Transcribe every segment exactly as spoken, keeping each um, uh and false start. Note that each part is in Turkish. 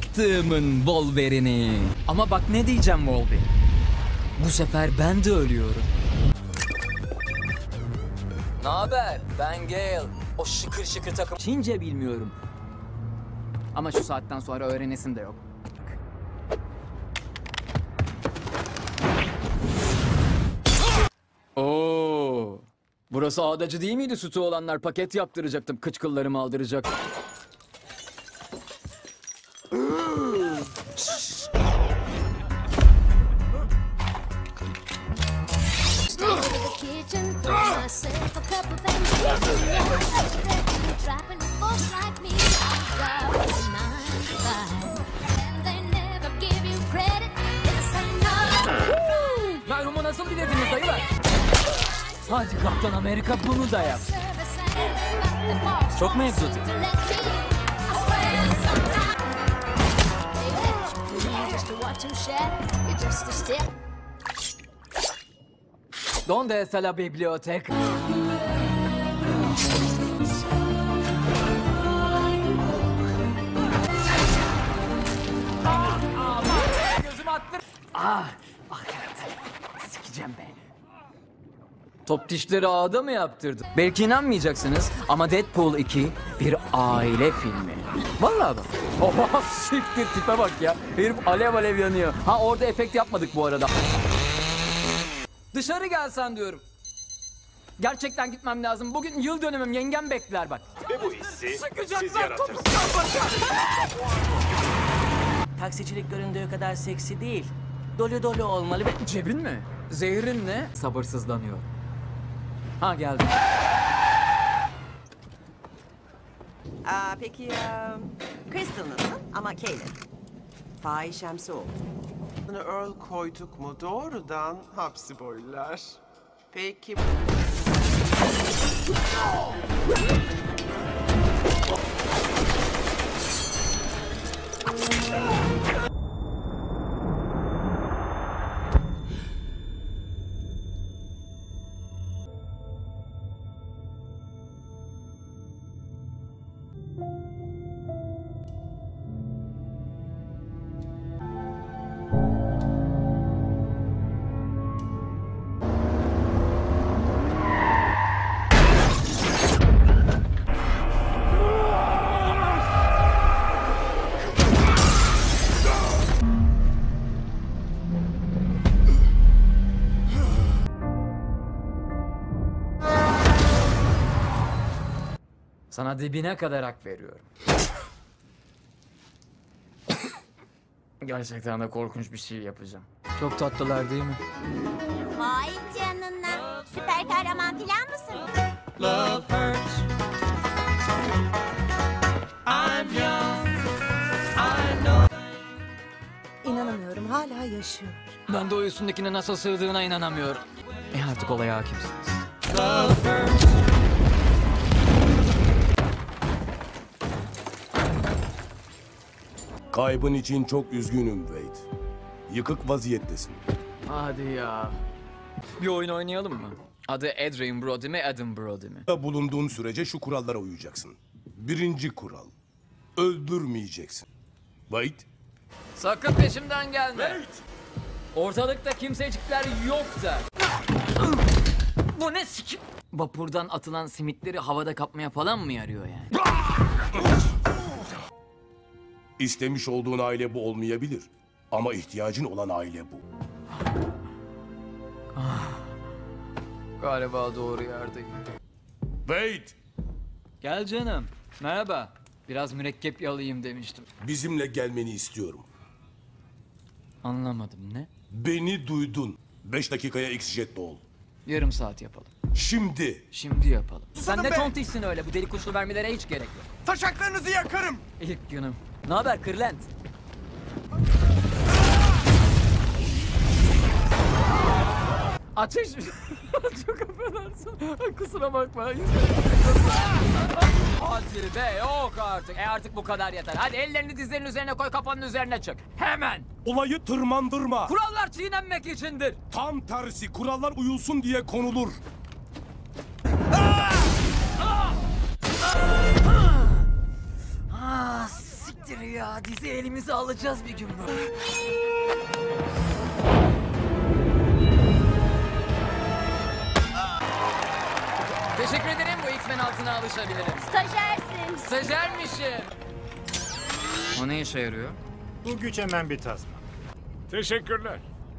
Bıktığımın Wolverine'i. Ama bak ne diyeceğim Wolverine. Bu sefer ben de ölüyorum. Naber? Ben Gale. O şıkır şıkır takım. Çince bilmiyorum. Ama şu saatten sonra öğrenesin de yok. Oo. Burası ağdacı değil miydi? Sütü olanlar paket yaptıracaktım. Kıçkıllarımı aldıracak. Merhumu nasıl bilirdiniz dayılar? Hadi Kaptan Amerika bunu da yap. Çok mu egzotik? ¿Dónde está la biblioteca? Gözümü attır. Ah, ah sikeceğim be. Top dişleri ağda mı yaptırdı? Belki inanmayacaksınız ama Deadpool iki bir aile filmi. Vallahi bak. Oha siktir tipe bak ya. Herif alev alev yanıyor. Ha orada efekt yapmadık bu arada. Dışarı gelsen diyorum. Gerçekten gitmem lazım. Bugün yıl dönümüm. Yengem bekler bak. Ve bu hissi Sıkacaklar, siz yaratır. Taksicilik göründüğü kadar seksi değil. Dolu dolu olmalı ve... Cebin mi? Zehrin ne? Sabırsızlanıyor. Ha geldi. Aa, peki ya Crystal nasıl? Ama Kaylin. Fahişemsi oldu. Earl koyduk mu doğrudan hapsi boylar. Peki... Sana dibine kadar hak veriyorum. Gerçekten de korkunç bir şey yapacağım. Çok tatlılar değil mi? Vay canına. Süper kahraman filan mısın? Love hurts. I'm young. I know. İnanamıyorum, hala yaşıyor. Ben de o üstündekine nasıl sığdığına inanamıyorum. E artık olaya hakimsiniz. Love hurts. Kaybın için çok üzgünüm Wade. Yıkık vaziyettesin. Hadi ya. Bir oyun oynayalım mı? Adı Adrian Brody mi, Adam Brody mi? Bulunduğun sürece şu kurallara uyacaksın. Birinci kural. Öldürmeyeceksin. Wade. Sakın peşimden gelme. Ortalıkta kimsecikler yok da. Bu ne sikim? Vapurdan atılan simitleri havada kapmaya falan mı yarıyor yani? İstemiş olduğun aile bu olmayabilir. Ama ihtiyacın olan aile bu. Galiba doğru yerdeyim. Wade. Gel canım. Merhaba. Biraz mürekkep yalayayım demiştim. Bizimle gelmeni istiyorum. Anlamadım ne? Beni duydun. Beş dakikaya X-Jet'te ol. Yarım saat yapalım. Şimdi. Şimdi yapalım. Susadın Sen ne be! tontişsin öyle. Bu deli kuşlu vermelere hiç gerek yok. Taşaklarınızı yakarım! İlk günüm. Ne haber Kırlent? Ateş! Çok affedersin. Kusura bakma. Hadi be yok artık. E artık bu kadar yeter. Hadi ellerini dizlerinin üzerine koy, kafanın üzerine çık. Hemen. Olayı tırmandırma. Kurallar çiğnenmek içindir. Tam tersi kurallar uyulsun diye konulur. Ah, siktir ya. ya. Dizi elimize alacağız bir gün bu. Teşekkür ederim. Bu X-Men altına alışabilirim. Stajyersin. Stajyermişim. O ne işe yarıyor? Bu güç hemen bir tasma. Teşekkürler.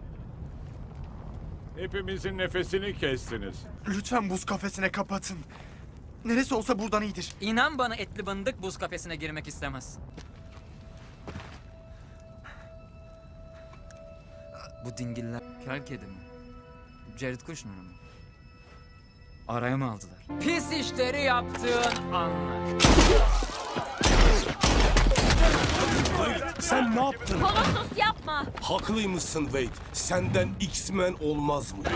Hepimizin nefesini kestiniz. Lütfen buz kafesine kapatın. Neresi olsa buradan iyidir. İnan bana etli bandık buz kafesine girmek istemez. Bu dingiller kel kedi mi? Jared Kushner mı? Araya mı aldılar? Pis işleri yaptığın anlar. Sen ne yaptın? Kolossus yapma. Haklıymışsın Wade. Senden X-Men olmaz mı?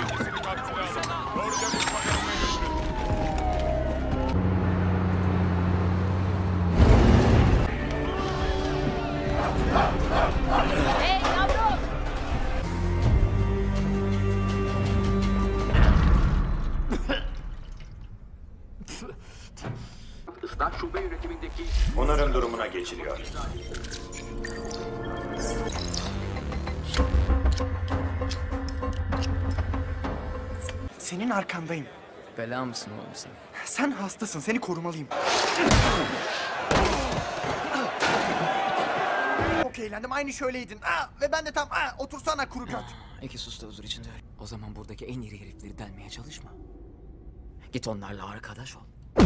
Hey yavrum. Onarım durumuna geçiliyor. Senin arkandayım. Bela mısın oğlum sen? Sen hastasın, seni korumalıyım. Çok eğlendim, aynı şöyleydin. Aa, ve ben de tam, aa, otursana kuru göt. İki sus da huzur içinde öl. O zaman buradaki en iri herifleri delmeye çalışma. Git onlarla arkadaş ol.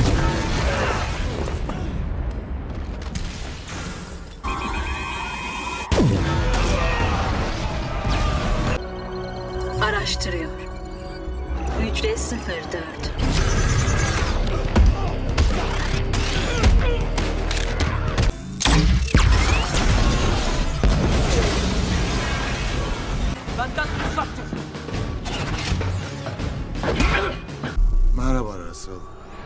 Araştırıyor. Hücre sıfır dört. Benden uzak dur. Merhaba Russell.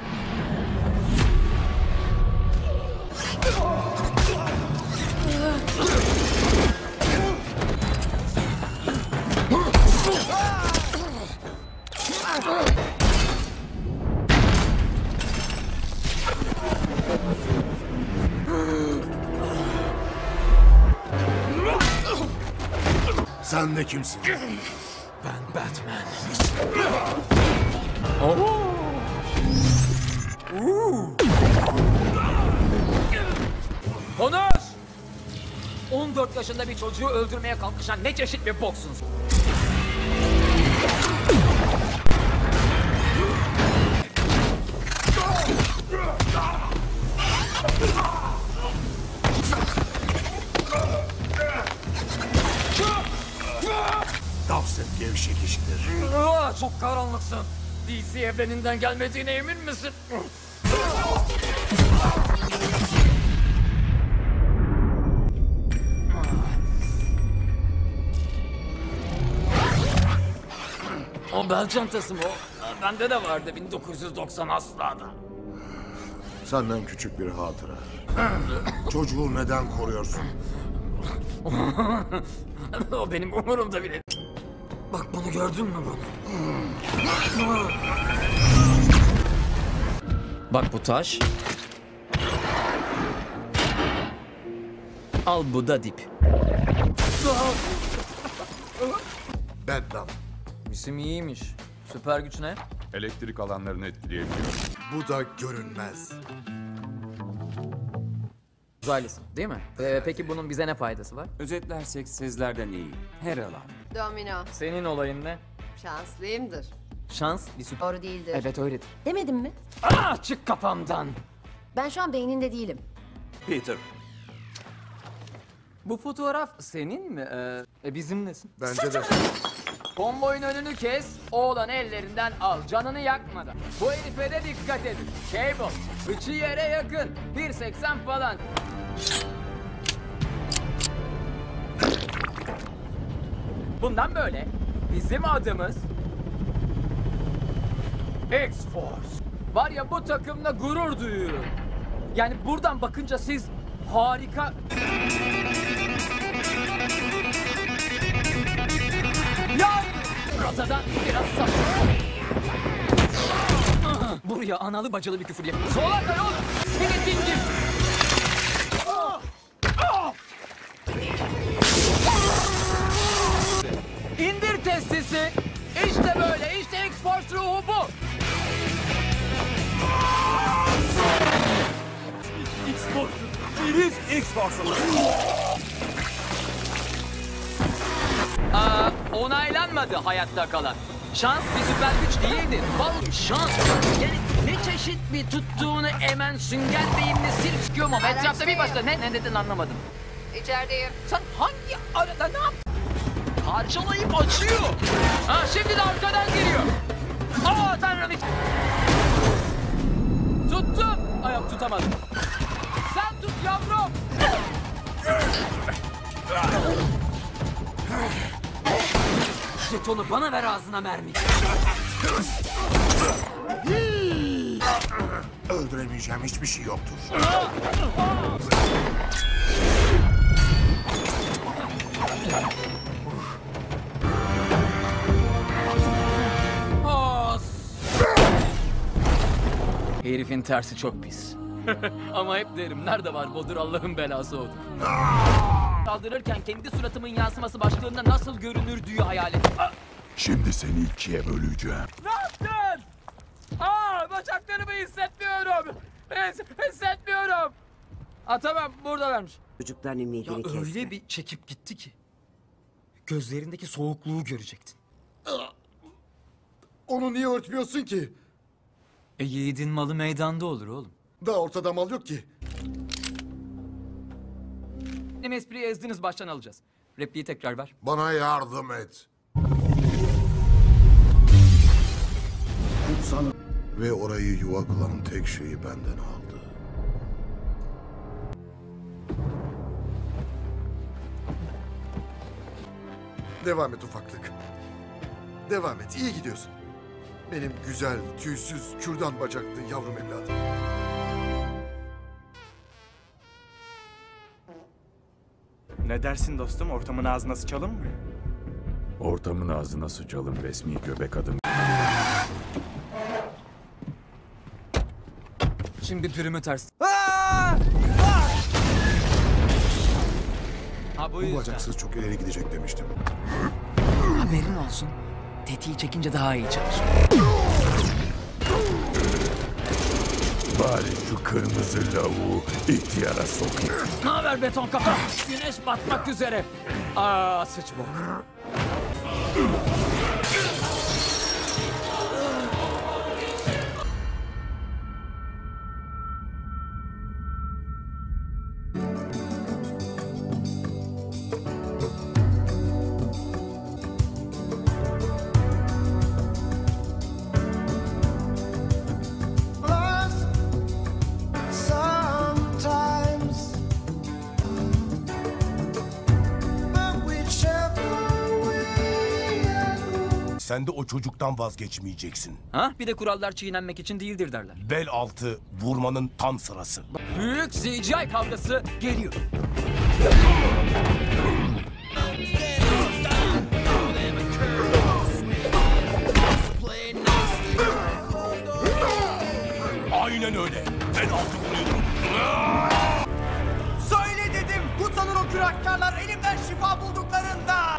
Sen de kimsin? Ben Batman. Konuş! on dört yaşında bir çocuğu öldürmeye kalkışan ne çeşit bir boksun? Dawson gevşek işidir. Aa, çok karanlıksın. D C evreninden gelmediğine emin misin? O bel çantası mı o? Bende de vardı bin dokuz yüz doksan Asla'da. Senden küçük bir hatıra. Çocuğu neden koruyorsun? O benim umurumda bile. Bak bunu gördün mü bunu? Bak bu taş. Al bu da dip. Bedlam. İsim iyiymiş. Süper güç ne? Elektrik alanlarını etkileyebiliyor. Bu da görünmez. Uzaylısın değil mi? Ee, peki bunun bize ne faydası var? Özetlersek sizlerden iyi. Her alan. Domino, Senin olayın ne? şanslıyımdır. Şans bir süper. Doğru değildir. Evet öyledir. Demedim mi? Ah çık kafamdan. Ben şu an beyninde değilim. Peter. Bu fotoğraf senin mi? Ee, e, bizimlesin. Bence de. Konvoyun önünü kes, oğlan ellerinden al, canını yakmadan. Bu herife de dikkat edin. Cable, bıçı yere yakın, bir seksen falan. Bundan böyle bizim adımız X-Force. Var ya bu takımla gurur duyuyorum. Yani buradan bakınca siz harika... Yani rotadan biraz sap. Buraya analı bacalı bir küfür yap. Sola kay oğlum. Seni dingil. Series X-Force'u. Aa, onaylanmadı hayatta kalan. Şans bir süper güç değildir. Bal şans. Yani ne çeşit bir tuttuğunu emen sünger beyinli sirk çıkıyor mu? Etrafta bir başta ne, ne dedin anlamadım. İçerideyim. Sen hangi arada ne yaptın? Parçalayıp açıyor. Ha şimdi de arkadan giriyor. Aa tanrım hiç. Tuttum. Ayak tutamadım. Sen tut yavrum. Jetonu bana ver ağzına mermi. Öldüremeyeceğim hiçbir şey yoktur. Herifin tersi çok pis. Ama hep derim nerede var bodur Allah'ın belası odur. Kaldırırken kendi suratımın yansıması başlığında nasıl görünürdüğü hayal et. Şimdi seni ikiye böleceğim. Ne yaptın? Aa bacaklarımı hissetmiyorum. His, hissetmiyorum. Aa tamam buradalarmış. Çocukların ümidini Ya kesme. öyle bir çekip gitti ki. Gözlerindeki soğukluğu görecektin. Onu niye örtmüyorsun ki? E yiğidin malı meydanda olur oğlum. Daha ortada mal yok ki. Benim espriyi ezdiniz baştan alacağız. Repliği tekrar ver. Bana yardım et. Ve orayı yuva kılan tek şeyi benden aldı. Devam et ufaklık. Devam et. İyi gidiyorsun. Benim güzel, tüysüz, kürdan bacaklı yavrum evladım. Ne dersin dostum? Ortamın ağzına sıçalım mı? Ortamın ağzına sıçalım resmi göbek adım. Şimdi dürümü ters. Ha bu Bu yüzden. bacaksız çok ileri gidecek demiştim. Haberin olsun. Tetiği çekince daha iyi çalışır. Bari şu kırmızı lavuğu ihtiyara sokayım. Ne haber beton kafa? Güneş batmak üzere. Aa sıç bok. Sen de o çocuktan vazgeçmeyeceksin. Ha bir de kurallar çiğnenmek için değildir derler. Bel altı vurmanın tam sırası. Büyük C G I kavgası geliyor. Aynen öyle. Bel altı vuruyorum. Söyle dedim. Kutsanın o günahkarlar elimden şifa bulduklarında.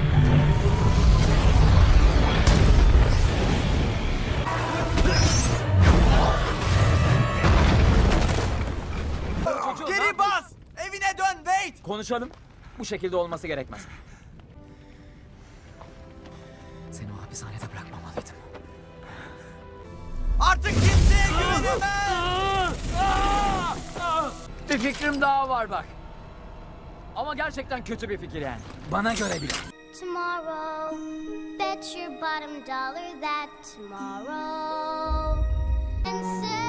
Geri bas. Evine dön Wade. Konuşalım. Bu şekilde olması gerekmez. Seni o hapishanede bırakmamalıydım. Artık kimseye güvenemem. Bir fikrim daha var bak. Ama gerçekten kötü bir fikir yani. Bana göre bile. Tomorrow, bet your bottom dollar that tomorrow. And say,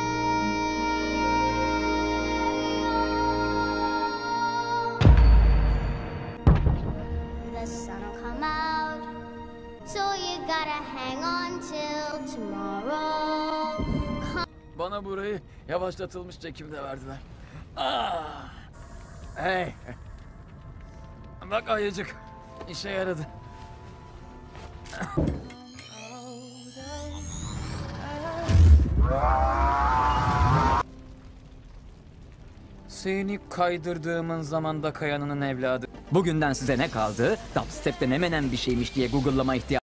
the sun'll come out, so you gotta hang on till tomorrow. Bana burayı yavaşlatılmış çekimde verdiler. Ah! Hey! Bak ayıcık. İşe yaradı. Seni kaydırdığımın zamanda kayanının evladı. Bugünden size ne kaldı? Dubstep'te ne menen bir şeymiş diye Google'lama ihtiyacı.